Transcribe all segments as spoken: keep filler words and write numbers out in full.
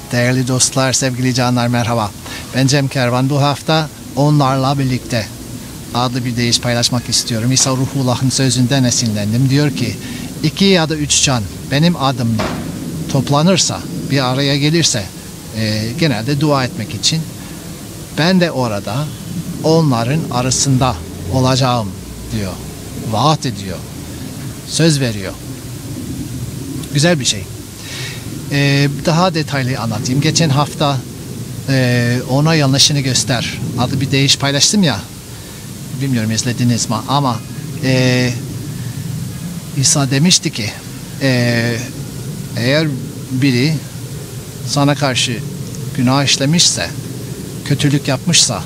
Değerli dostlar, sevgili canlar, merhaba. Ben Cem Kervan. Bu hafta onlarla birlikte adlı bir deyiş paylaşmak istiyorum. İsa Ruhullah'ın sözünden esinlendim. Diyor ki, iki ya da üç can benim adımla toplanırsa, bir araya gelirse, e, genelde dua etmek için, ben de orada onların arasında olacağım diyor. Vaat ediyor. Söz veriyor. Güzel bir şey. Ee, daha detaylı anlatayım. Geçen hafta e, ona yanlışını göster adlı bir deyiş paylaştım ya. Bilmiyorum izlediniz mi ama e, İsa demişti ki e, eğer biri sana karşı günah işlemişse, kötülük yapmışsa,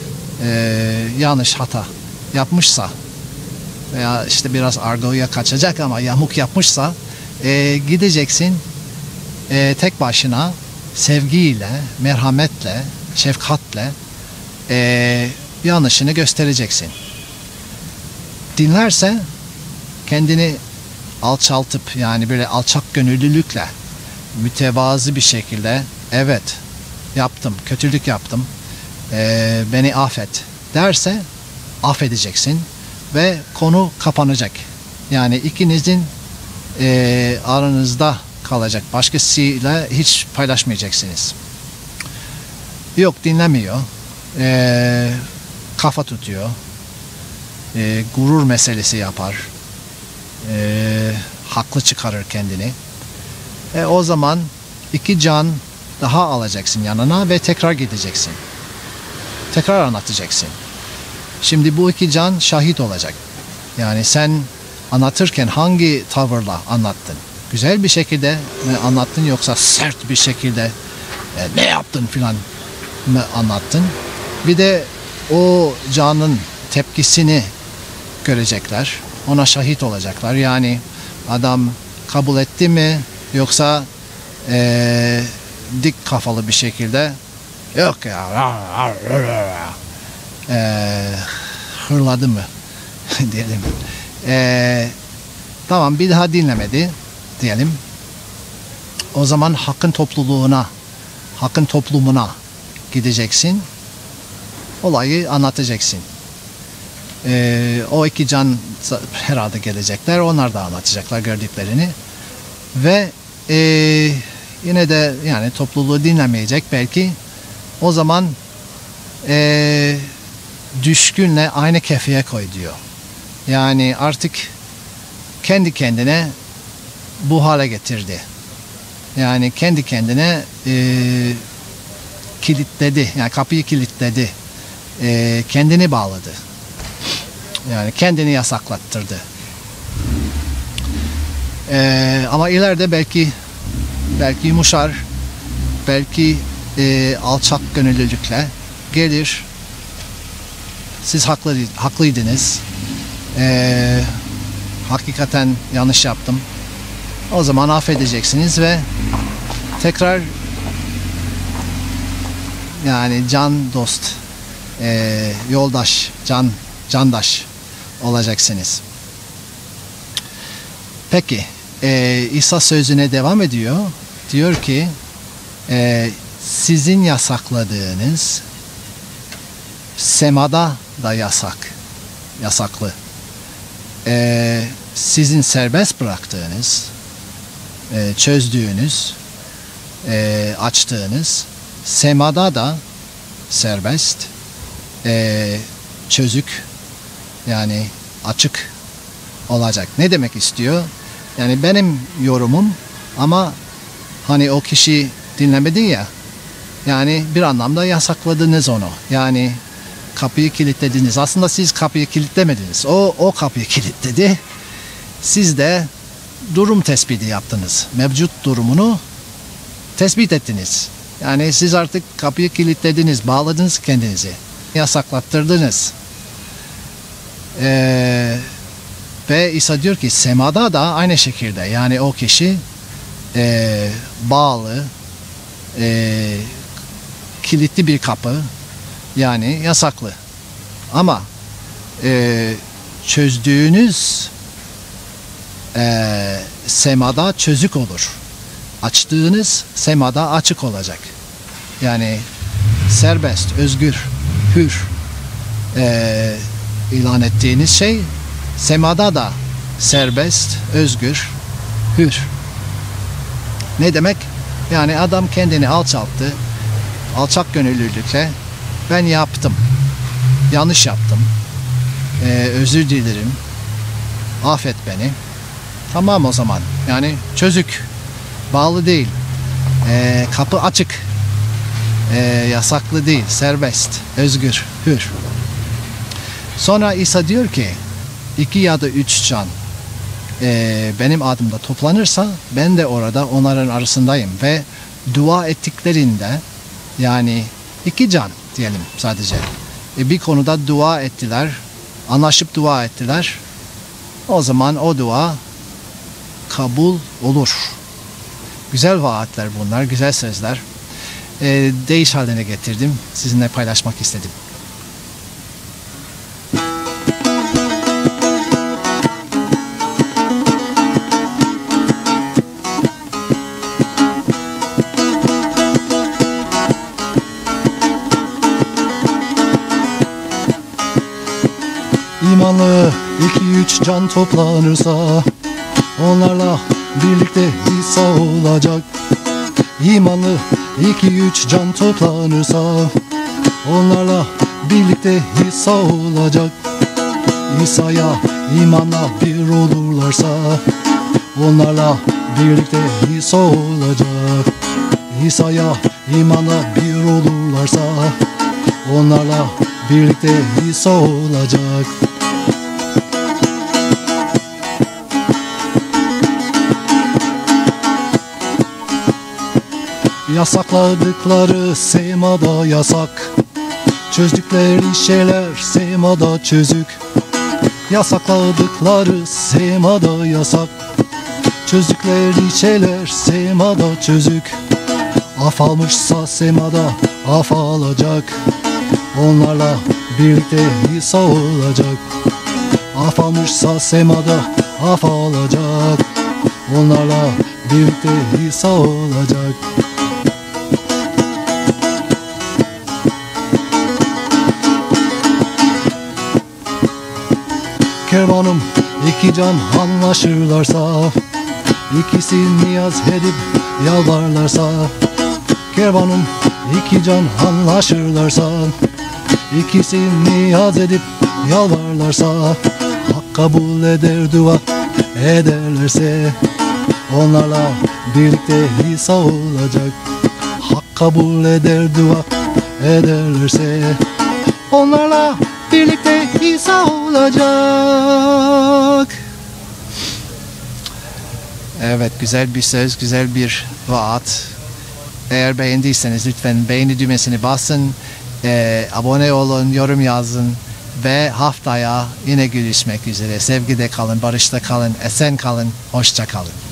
e, yanlış hata yapmışsa veya işte biraz argoya kaçacak ama yamuk yapmışsa e, gideceksin e, tek başına sevgiyle, merhametle, şefkatle e, yanlışını göstereceksin. Dinlerse kendini alçaltıp, yani böyle alçak gönüllülükle, mütevazı bir şekilde, evet yaptım, kötülük yaptım, e, beni affet derse affedeceksin ve konu kapanacak. Yani ikinizin e, aranızda kalacak. Başkasıyla hiç paylaşmayacaksınız. Yok, dinlemiyor. E, kafa tutuyor. E, gurur meselesi yapar. E, haklı çıkarır kendini. E, o zaman iki can daha alacaksın yanına ve tekrar gideceksin. Tekrar anlatacaksın. Şimdi bu iki can şahit olacak. Yani sen anlatırken hangi tavırla anlattın? Güzel bir şekilde mi anlattın yoksa sert bir şekilde e, ne yaptın filan mı anlattın? Bir de o canın tepkisini görecekler. Ona şahit olacaklar. Yani adam kabul etti mi yoksa e, dik kafalı bir şekilde yok ya e, hırladı mı diyelim. E, tamam, bir daha dinlemedi diyelim. O zaman hakkın topluluğuna, hakkın toplumuna gideceksin. Olayı anlatacaksın. Ee, o iki can herhalde gelecekler. Onlar da anlatacaklar gördüklerini. Ve e, yine de yani topluluğu dinlemeyecek belki. O zaman e, düşkünle aynı kefeye koy diyor. Yani artık kendi kendine bu hale getirdi. Yani kendi kendine e, kilitledi. Yani kapıyı kilitledi. E, kendini bağladı. Yani kendini yasaklattırdı. E, ama ileride belki belki yumuşar, belki e, alçak gönüllülükle gelir. Siz haklı, haklıydınız. E, hakikaten yanlış yaptım. O zaman affedeceksiniz ve tekrar yani can dost, e, yoldaş, can candaş olacaksınız. Peki, e, İsa sözüne devam ediyor. Diyor ki, e, sizin yasakladığınız semada da yasak, yasaklı. E, sizin serbest bıraktığınız, e, çözdüğünüz, e, açtığınız semada da serbest, e, çözük, yani açık olacak. Ne demek istiyor? Yani benim yorumum ama hani o kişi dinlemedi ya, yani bir anlamda yasakladınız onu. Yani kapıyı kilitlediniz. Aslında siz kapıyı kilitlemediniz. O, o kapıyı kilitledi. Siz de durum tespiti yaptınız. Mevcut durumunu tespit ettiniz. Yani siz artık kapıyı kilitlediniz, bağladınız kendinizi. Yasaklattırdınız. Ee, ve İsa diyor ki semada da aynı şekilde, yani o kişi e, bağlı, e, kilitli bir kapı, yani yasaklı. Ama e, çözdüğünüz e, semada çözük olur. açtığınız semada açık olacak. Yani serbest, özgür, hür e, ilan ettiğiniz şey semada da serbest, özgür, hür. Ne demek? Yani adam kendini alçalttı, alçak gönüllülükle ben yaptım, yanlış yaptım, ee, özür dilerim, affet beni. Tamam o zaman. Yani çözük, bağlı değil, ee, kapı açık, ee, yasaklı değil, serbest, özgür, hür. Sonra İsa diyor ki iki ya da üç can e, benim adımda toplanırsa ben de orada onların arasındayım ve dua ettiklerinde, yani iki can diyelim sadece, e, bir konuda dua ettiler, anlaşıp dua ettiler, o zaman o dua kabul olur. Güzel vaatler bunlar, güzel sözler. E, değiş haline getirdim, sizinle paylaşmak istedim. İmanlı iki üç can toplanırsa onlarla birlikte İsa olacak. İmanlı iki üç can toplanırsa onlarla birlikte İsa olacak. İsa'ya imanla bir olurlarsa onlarla birlikte İsa olacak. İsa'ya imanla bir olurlarsa onlarla birlikte İsa olacak. Yasakladıkları semada yasak, çözdükleri şeyler semada çözük. Yasakladıkları semada yasak, çözdükleri şeyler semada çözük. Af almışsa semada af alacak, onlarla birlikte İsa olacak. Af almışsa semada af alacak, onlarla birlikte İsa olacak. Kervanım iki can anlaşırlarsa, ikisi niyaz edip yalvarlarsa. Kervanım iki can anlaşırlarsa, ikisi niyaz edip yalvarlarsa. Hak kabul eder dua ederlerse, onlarla birlikte İsa olacak. Hak kabul eder dua ederlerse, onlarla birlikte İsa olacak. Evet, güzel bir söz, güzel bir vaat. Eğer beğendiyseniz lütfen beğeni düğmesini basın, e, abone olun, yorum yazın ve haftaya yine görüşmek üzere. Sevgide kalın, barışta kalın, esen kalın, hoşça kalın.